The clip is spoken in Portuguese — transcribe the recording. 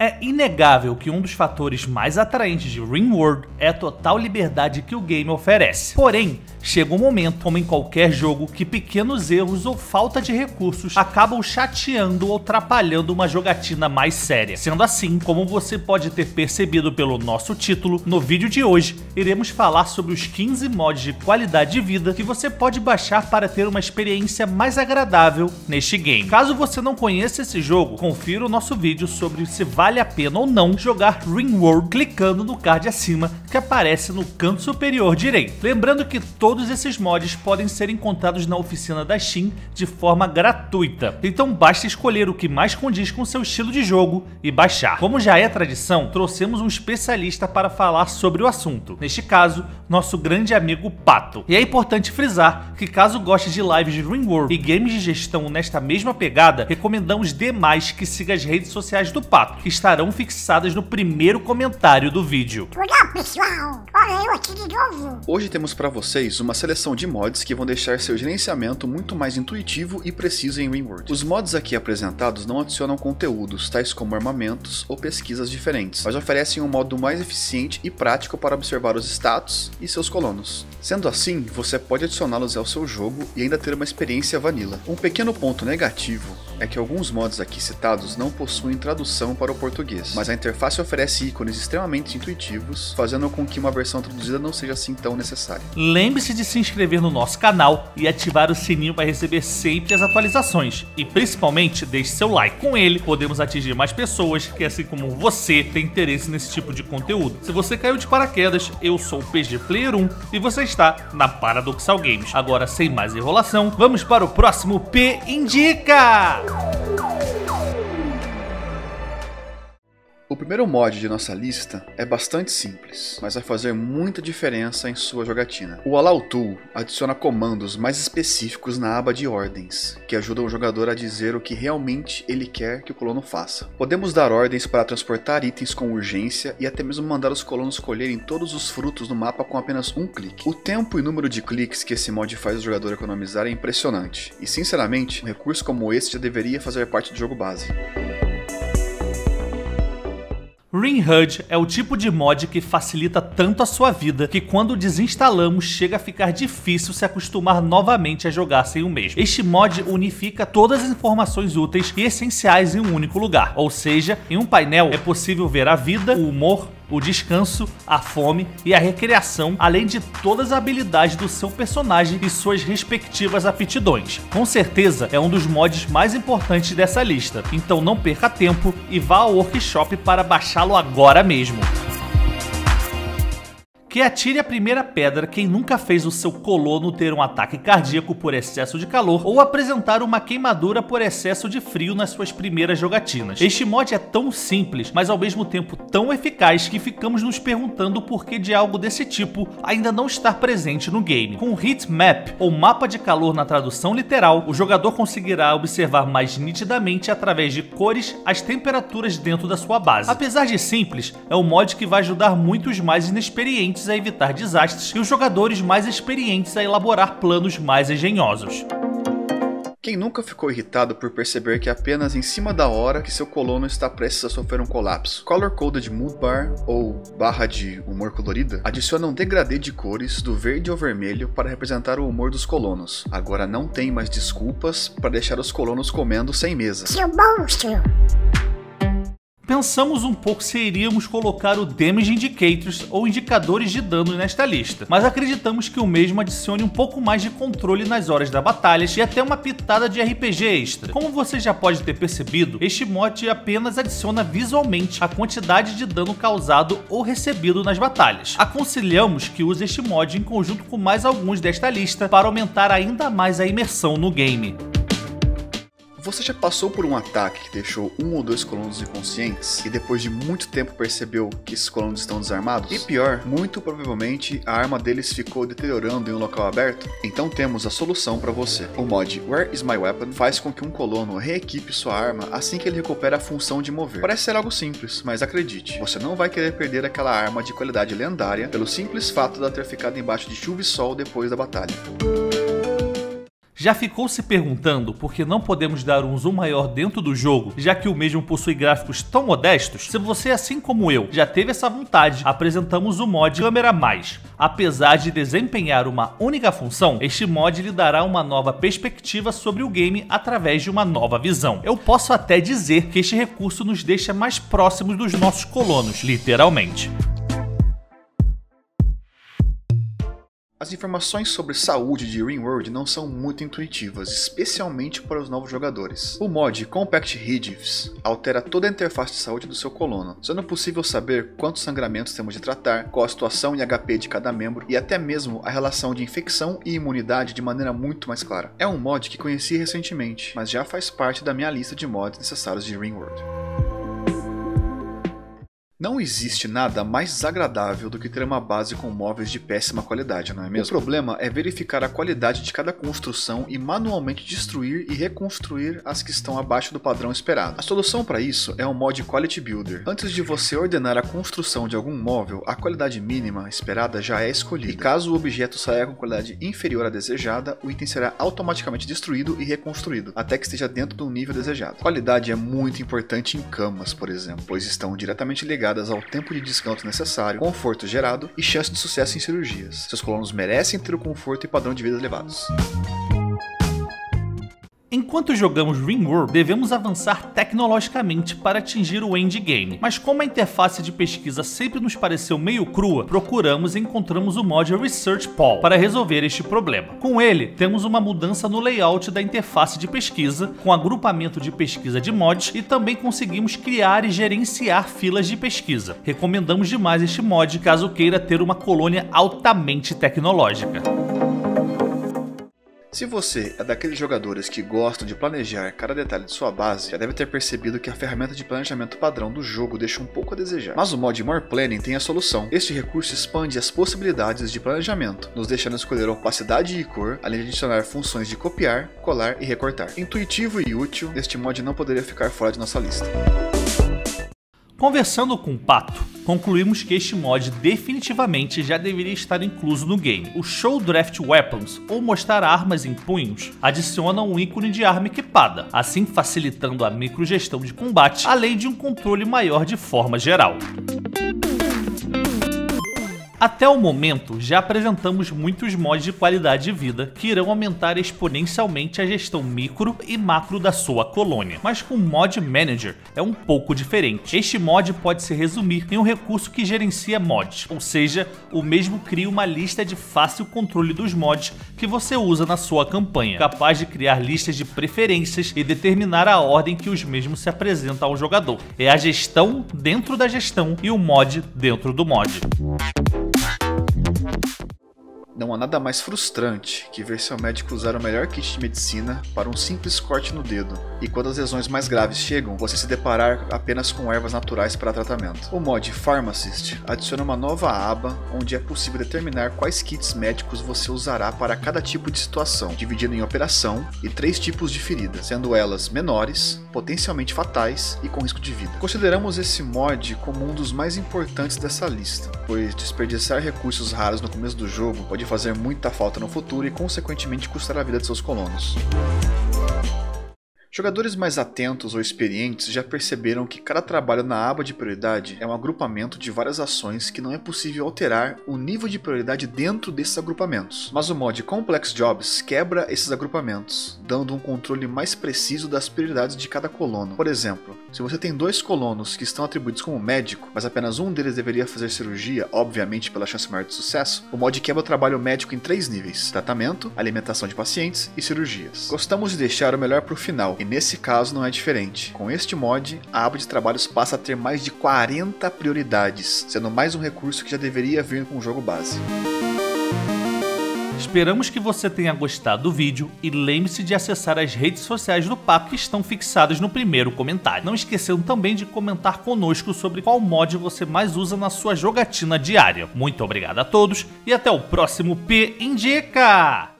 É inegável que um dos fatores mais atraentes de RimWorld é a total liberdade que o game oferece. Porém, chega um momento, como em qualquer jogo, que pequenos erros ou falta de recursos acabam chateando ou atrapalhando uma jogatina mais séria. Sendo assim, como você pode ter percebido pelo nosso título, no vídeo de hoje iremos falar sobre os 15 mods de qualidade de vida que você pode baixar para ter uma experiência mais agradável neste game. Caso você não conheça esse jogo, confira o nosso vídeo sobre se vale a pena ou não jogar RimWorld clicando no card acima que aparece no canto superior direito. Lembrando que todos esses mods podem ser encontrados na oficina da Steam de forma gratuita, então basta escolher o que mais condiz com seu estilo de jogo e baixar. Como já é tradição, trouxemos um especialista para falar sobre o assunto, neste caso, nosso grande amigo Pato. E é importante frisar que caso goste de lives de RimWorld e games de gestão nesta mesma pegada, recomendamos demais que siga as redes sociais do Pato, que estarão fixadas no primeiro comentário do vídeo. Olá pessoal, olha eu aqui de novo. Hoje temos para vocês uma seleção de mods que vão deixar seu gerenciamento muito mais intuitivo e preciso em RimWorld. Os mods aqui apresentados não adicionam conteúdos, tais como armamentos ou pesquisas diferentes, mas oferecem um modo mais eficiente e prático para observar os status e seus colonos. Sendo assim, você pode adicioná-los ao seu jogo e ainda ter uma experiência vanilla. Um pequeno ponto negativo é que alguns mods aqui citados não possuem tradução para o português, mas a interface oferece ícones extremamente intuitivos, fazendo com que uma versão traduzida não seja assim tão necessária. Lembre-se de se inscrever no nosso canal e ativar o sininho para receber sempre as atualizações, e principalmente deixe seu like. Com ele, podemos atingir mais pessoas que, assim como você, tem interesse nesse tipo de conteúdo. Se você caiu de paraquedas, eu sou o PG Player 1 e você está na Paradoxal Games. Agora, sem mais enrolação, vamos para o próximo P Indica! O primeiro mod de nossa lista é bastante simples, mas vai fazer muita diferença em sua jogatina. O Allow Tool adiciona comandos mais específicos na aba de ordens, que ajudam o jogador a dizer o que realmente ele quer que o colono faça. Podemos dar ordens para transportar itens com urgência e até mesmo mandar os colonos colherem todos os frutos no mapa com apenas um clique. O tempo e número de cliques que esse mod faz o jogador economizar é impressionante, e sinceramente, um recurso como esse já deveria fazer parte do jogo base. RimHUD é o tipo de mod que facilita tanto a sua vida que quando desinstalamos chega a ficar difícil se acostumar novamente a jogar sem o mesmo. Este mod unifica todas as informações úteis e essenciais em um único lugar, ou seja, em um painel é possível ver a vida, o humor, o descanso, a fome e a recreação, além de todas as habilidades do seu personagem e suas respectivas aptidões. Com certeza é um dos mods mais importantes dessa lista, então não perca tempo e vá ao workshop para baixá-lo agora mesmo. Que atire a primeira pedra quem nunca fez o seu colono ter um ataque cardíaco por excesso de calor ou apresentar uma queimadura por excesso de frio nas suas primeiras jogatinas. Este mod é tão simples, mas ao mesmo tempo tão eficaz que ficamos nos perguntando o porquê de algo desse tipo ainda não estar presente no game. Com Heat Map, ou mapa de calor na tradução literal, o jogador conseguirá observar mais nitidamente através de cores as temperaturas dentro da sua base. Apesar de simples, é um mod que vai ajudar muitos mais inexperientes a evitar desastres e os jogadores mais experientes a elaborar planos mais engenhosos. Quem nunca ficou irritado por perceber que é apenas em cima da hora que seu colono está prestes a sofrer um colapso? Color Coded Mood Bar, ou barra de humor colorida, adiciona um degradê de cores do verde ao vermelho para representar o humor dos colonos. Agora não tem mais desculpas para deixar os colonos comendo sem mesa. Seu monstro! Pensamos um pouco se iríamos colocar o Damage Indicators ou indicadores de dano nesta lista, mas acreditamos que o mesmo adicione um pouco mais de controle nas horas da batalha e até uma pitada de RPG extra. Como você já pode ter percebido, este mod apenas adiciona visualmente a quantidade de dano causado ou recebido nas batalhas. Aconselhamos que use este mod em conjunto com mais alguns desta lista para aumentar ainda mais a imersão no game. Você já passou por um ataque que deixou um ou dois colonos inconscientes e depois de muito tempo percebeu que esses colonos estão desarmados? E pior, muito provavelmente a arma deles ficou deteriorando em um local aberto? Então temos a solução para você. O mod Where is my weapon faz com que um colono reequipe sua arma assim que ele recupera a função de mover. Parece ser algo simples, mas acredite, você não vai querer perder aquela arma de qualidade lendária pelo simples fato de ela ter ficado embaixo de chuva e sol depois da batalha. Já ficou se perguntando por que não podemos dar um zoom maior dentro do jogo, já que o mesmo possui gráficos tão modestos? Se você, assim como eu, já teve essa vontade, apresentamos o mod Câmera Mais. Apesar de desempenhar uma única função, este mod lhe dará uma nova perspectiva sobre o game através de uma nova visão. Eu posso até dizer que este recurso nos deixa mais próximos dos nossos colonos, literalmente. As informações sobre saúde de RimWorld não são muito intuitivas, especialmente para os novos jogadores. O mod Compact Hijives altera toda a interface de saúde do seu colono, sendo possível saber quantos sangramentos temos de tratar, qual a situação e HP de cada membro e até mesmo a relação de infecção e imunidade de maneira muito mais clara. É um mod que conheci recentemente, mas já faz parte da minha lista de mods necessários de RimWorld. Não existe nada mais desagradável do que ter uma base com móveis de péssima qualidade, não é mesmo? O problema é verificar a qualidade de cada construção e manualmente destruir e reconstruir as que estão abaixo do padrão esperado. A solução para isso é o mod Quality Builder. Antes de você ordenar a construção de algum móvel, a qualidade mínima esperada já é escolhida. E caso o objeto saia com qualidade inferior à desejada, o item será automaticamente destruído e reconstruído, até que esteja dentro do nível desejado. Qualidade é muito importante em camas, por exemplo, pois estão diretamente ligadas ao tempo de descanso necessário, conforto gerado e chance de sucesso em cirurgias. Seus colonos merecem ter o conforto e padrão de vida elevados. Enquanto jogamos RimWorld, devemos avançar tecnologicamente para atingir o endgame, mas como a interface de pesquisa sempre nos pareceu meio crua, procuramos e encontramos o mod Research Poll para resolver este problema. Com ele, temos uma mudança no layout da interface de pesquisa, com agrupamento de pesquisa de mods e também conseguimos criar e gerenciar filas de pesquisa. Recomendamos demais este mod caso queira ter uma colônia altamente tecnológica. Se você é daqueles jogadores que gostam de planejar cada detalhe de sua base, já deve ter percebido que a ferramenta de planejamento padrão do jogo deixa um pouco a desejar. Mas o mod More Planning tem a solução. Este recurso expande as possibilidades de planejamento, nos deixando escolher opacidade e cor, além de adicionar funções de copiar, colar e recortar. Intuitivo e útil, este mod não poderia ficar fora de nossa lista. Conversando com o Pato, concluímos que este mod definitivamente já deveria estar incluso no game. O Show Draft Weapons, ou mostrar armas em punhos, adiciona um ícone de arma equipada, assim facilitando a microgestão de combate, além de um controle maior de forma geral. Até o momento, já apresentamos muitos mods de qualidade de vida que irão aumentar exponencialmente a gestão micro e macro da sua colônia. Mas com o Mod Manager é um pouco diferente. Este mod pode se resumir em um recurso que gerencia mods, ou seja, o mesmo cria uma lista de fácil controle dos mods que você usa na sua campanha, capaz de criar listas de preferências e determinar a ordem que os mesmos se apresentam ao jogador. É a gestão dentro da gestão e o mod dentro do mod. Não há nada mais frustrante que ver seu médico usar o melhor kit de medicina para um simples corte no dedo, e quando as lesões mais graves chegam, você se deparar apenas com ervas naturais para tratamento. O mod Pharmacist adiciona uma nova aba onde é possível determinar quais kits médicos você usará para cada tipo de situação, dividindo em operação e 3 tipos de ferida, sendo elas menores, potencialmente fatais e com risco de vida. Consideramos esse mod como um dos mais importantes dessa lista, pois desperdiçar recursos raros no começo do jogo pode fazer muita falta no futuro e consequentemente custar a vida de seus colonos. Jogadores mais atentos ou experientes já perceberam que cada trabalho na aba de prioridade é um agrupamento de várias ações que não é possível alterar o nível de prioridade dentro desses agrupamentos. Mas o mod Complex Jobs quebra esses agrupamentos, dando um controle mais preciso das prioridades de cada colono. Por exemplo, se você tem 2 colonos que estão atribuídos como médico, mas apenas um deles deveria fazer cirurgia, obviamente pela chance maior de sucesso, o mod quebra o trabalho médico em 3 níveis: tratamento, alimentação de pacientes e cirurgias. Gostamos de deixar o melhor para o final, e nesse caso não é diferente. Com este mod, a aba de trabalhos passa a ter mais de 40 prioridades, sendo mais um recurso que já deveria vir com o jogo base. Esperamos que você tenha gostado do vídeo e lembre-se de acessar as redes sociais do Pato que estão fixadas no primeiro comentário. Não esquecendo também de comentar conosco sobre qual mod você mais usa na sua jogatina diária. Muito obrigado a todos e até o próximo P Indica!